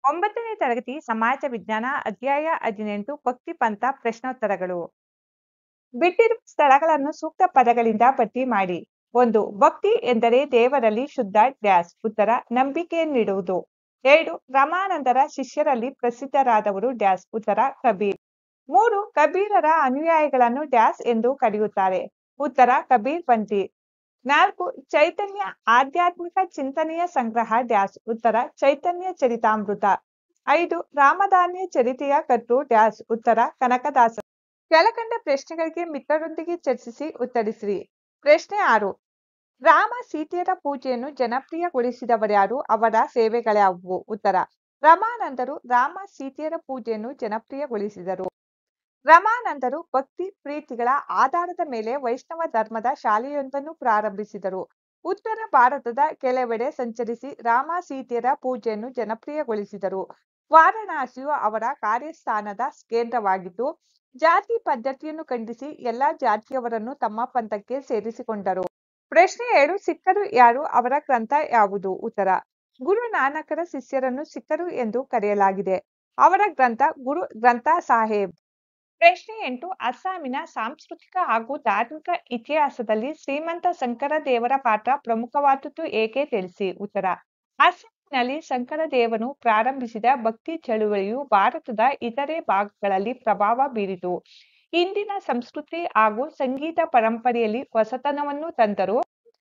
9ನೇ ತರಗತಿ ಸಮಾಜ ವಿಜ್ಞಾನ ಅಧ್ಯಾಯ 18 ಭಕ್ತಿ ಪಂಥ ಪ್ರಶ್ನೋತ್ತರಗಳು. ಬಿಟ್ಟಿರುವ ಸ್ಥಳಗಳನ್ನು ಸೂಕ್ತ ಪದಗಳಿಂದ ಭರ್ತಿ ಮಾಡಿ. 1. ಭಕ್ತಿ ಎಂದರೆ ದೇವರಲ್ಲಿ ಶುದ್ಧ ಡ್ಯಾಶ್. ಉತ್ತರ ನಂಬಿಕೆಯನ್ನಿಡುವುದು. 2. ರಾಮಾನಂದರ ಶಿಷ್ಯರಲ್ಲಿ ಪ್ರಸಿದ್ಧರಾದವರು ಡ್ಯಾಶ್. ಉತ್ತರ ಕಬೀರ್. 3. ಕಬೀರರ ಅನುಯಾಯಿಗಳನ್ನು ಡ್ಯಾಶ್ ಎಂದು ಕರೆಯುತ್ತಾರೆ. ಉತ್ತರ ಕಬೀರ್ ಪಂಥಿ. 4. ಚೈತನ್ಯ ಆಧ್ಯಾತ್ಮಿಕ ಚಿಂತನೆಯ ಸಂಗ್ರಹ ಡ್ಯಾಶ್. ಉತ್ತರ ಚೈತನ್ಯ ಚರಿತಾಮೃತ. 5. ರಾಮಧಾನ್ಯ ಚರಿತೆಯ ಕರ್ತೃ ಡ್ಯಾಶ್. ಉತ್ತರ ಕನಕದಾಸ. ಕೆಳಕಂಡ ಪ್ರಶ್ನೆಗಳಿಗೆ ಮಿತ್ರರೊಂದಿಗೆ ಚರ್ಚಿಸಿ ಉತ್ತರಿಸಿರಿ. ಪ್ರಶ್ನೆ 6. ರಾಮ ಸೀತೆಯರ ಪೂಜೆಯನ್ನು ಜನಪ್ರಿಯಗೊಳಿಸಿದವರ್ಯಾರು? ಅವರ ಸೇವೆಗಳ್ಯಾವುವು? ಉತ್ತರ ರಮಾನಂದರು ರಾಮ ಸೀತೆಯರ ಪೂಜೆಯನ್ನು ಜನಪ್ರಿಯಗೊಳಿಸಿದರು. ರಮಾನಂದರು ಭಕ್ತಿ ಪ್ರೀತಿಗಳ ಆಧಾರದ ಮೇಲೆ ವೈಷ್ಣವ ಧರ್ಮದ ಶಾಲೆಯೊಂದನ್ನು ಪ್ರಾರಂಭಿಸಿದರು. ಉತ್ತರ ಭಾರತದ ಕೆಲವೆಡೆ ಸಂಚರಿಸಿ ರಾಮ ಸೀತೆಯರ ಪೂಜೆಯನ್ನು ಜನಪ್ರಿಯಗೊಳಿಸಿದರು. ವಾರಣಾಸಿಯು ಅವರ ಕಾರ್ಯಸ್ಥಾನದ ಕೇಂದ್ರವಾಗಿದ್ದು, ಜಾತಿ ಪದ್ಧತಿಯನ್ನು ಖಂಡಿಸಿ ಎಲ್ಲಾ ಜಾತಿಯವರನ್ನು ತಮ್ಮ ಪಂಥಕ್ಕೆ ಸೇರಿಸಿಕೊಂಡರು. ಪ್ರಶ್ನೆ 7. ಸಿಖ್ಖರು ಯಾರು? ಅವರ ಗ್ರಂಥ ಯಾವುದು? ಉತ್ತರ ಗುರು ನಾನಕರ ಶಿಷ್ಯರನ್ನು ಸಿಖ್ಖರು ಎಂದು ಕರೆಯಲಾಗಿದೆ. ಅವರ ಗ್ರಂಥ ಗುರು ಗ್ರಂಥ ಸಾಹೇಬ್. ಪ್ರಶ್ನೆ 8. ಅಸ್ಸಾಮಿನ ಸಾಂಸ್ಕೃತಿಕ ಹಾಗೂ ಧಾರ್ಮಿಕ ಇತಿಹಾಸದಲ್ಲಿ ಶ್ರೀಮಂತ ಶಂಕರದೇವರ ಪಾತ್ರ ಪ್ರಮುಖವಾದದ್ದು ಏಕೆ ತಿಳಿಸಿ. ಉತ್ತರ ಅಸ್ಸಾಮಿನಲ್ಲಿ ಶಂಕರದೇವನು ಪ್ರಾರಂಭಿಸಿದ ಭಕ್ತಿ ಚಳುವಳಿಯು ಭಾರತದ ಇತರೆ ಭಾಗಗಳಲ್ಲಿ ಪ್ರಭಾವ ಬೀರಿತು. ಇಂದಿನ ಸಂಸ್ಕೃತಿ ಹಾಗೂ ಸಂಗೀತ ಪರಂಪರೆಯಲ್ಲಿ ಹೊಸತನವನ್ನು ತಂದರು.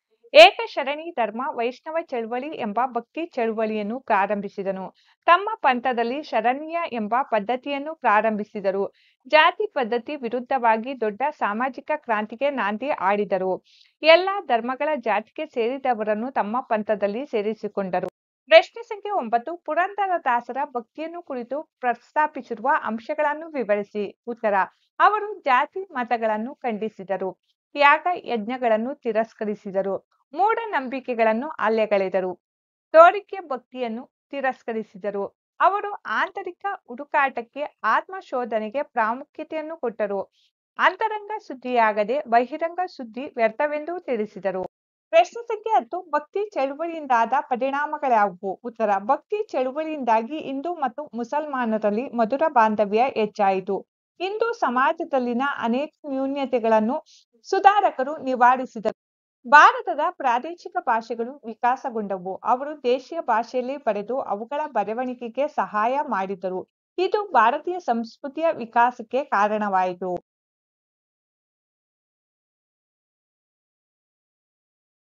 ಏಕಶರಣಿ ಧರ್ಮ ವೈಷ್ಣವ ಚಳುವಳಿ ಎಂಬ ಭಕ್ತಿ ಚಳುವಳಿಯನ್ನು ಪ್ರಾರಂಭಿಸಿದನು. ತಮ್ಮ ಪಂಥದಲ್ಲಿ ಶರಣ್ಯ ಎಂಬ ಪದ್ಧತಿಯನ್ನು ಪ್ರಾರಂಭಿಸಿದರು. ಜಾತಿ ಪದ್ಧತಿ ವಿರುದ್ಧವಾಗಿ ದೊಡ್ಡ ಸಾಮಾಜಿಕ ಕ್ರಾಂತಿಗೆ ನಾಂದಿ ಹಾಡಿದರು. ಎಲ್ಲಾ ಧರ್ಮಗಳ ಜಾತಿಗೆ ಸೇರಿದವರನ್ನು ತಮ್ಮ ಪಂಥದಲ್ಲಿ ಸೇರಿಸಿಕೊಂಡರು. ಪ್ರಶ್ನೆ ಸಂಖ್ಯೆ 9. ಪುರಂದರದಾಸರ ಭಕ್ತಿಯನ್ನು ಕುರಿತು ಪ್ರಸ್ತಾಪಿಸಿರುವ ಅಂಶಗಳನ್ನು ವಿವರಿಸಿ. ಉತ್ತರ ಅವರು ಜಾತಿ ಮತಗಳನ್ನು ಖಂಡಿಸಿದರು. ಯಾಗ ಯಜ್ಞಗಳನ್ನು ತಿರಸ್ಕರಿಸಿದರು. ಮೂಢನಂಬಿಕೆಗಳನ್ನು ಅಲ್ಲಗಳೆದರು. ತೋರಿಕೆ ಭಕ್ತಿಯನ್ನು ತಿರಸ್ಕರಿಸಿದರು. ಅವರು ಆಂತರಿಕ ಹುಡುಕಾಟಕ್ಕೆ ಆತ್ಮಶೋಧನೆಗೆ ಪ್ರಾಮುಖ್ಯತೆಯನ್ನು ಕೊಟ್ಟರು. ಅಂತರಂಗ ಶುದ್ಧಿಯಾಗದೆ ಬಹಿರಂಗ ಶುದ್ಧಿ ವ್ಯರ್ಥವೆಂದು ತಿಳಿಸಿದರು. ಪ್ರಶ್ನೆ ಸಂಖ್ಯೆ 10. ಭಕ್ತಿ ಚಳುವಳಿಯಿಂದಾದ ಪರಿಣಾಮಗಳ್ಯಾವುವು? ಉತ್ತರ ಭಕ್ತಿ ಚಳುವಳಿಯಿಂದಾಗಿ ಹಿಂದೂ ಮತ್ತು ಮುಸಲ್ಮಾನರಲ್ಲಿ ಮಧುರ ಬಾಂಧವ್ಯ ಹೆಚ್ಚಾಯಿತು. ಹಿಂದೂ ಸಮಾಜದಲ್ಲಿನ ಅನೇಕ ನ್ಯೂನತೆಗಳನ್ನು ಸುಧಾರಕರು ನಿವಾರಿಸಿದರು. ಭಾರತದ ಪ್ರಾದೇಶಿಕ ಭಾಷೆಗಳು ವಿಕಾಸಗೊಂಡವು. ಅವರು ದೇಶೀಯ ಭಾಷೆಯಲ್ಲಿ ಬರೆದು ಅವುಗಳ ಬರವಣಿಗೆಗೆ ಸಹಾಯ ಮಾಡಿದರು. ಇದು ಭಾರತೀಯ ಸಂಸ್ಕೃತಿಯ ವಿಕಾಸಕ್ಕೆ ಕಾರಣವಾಯಿತು.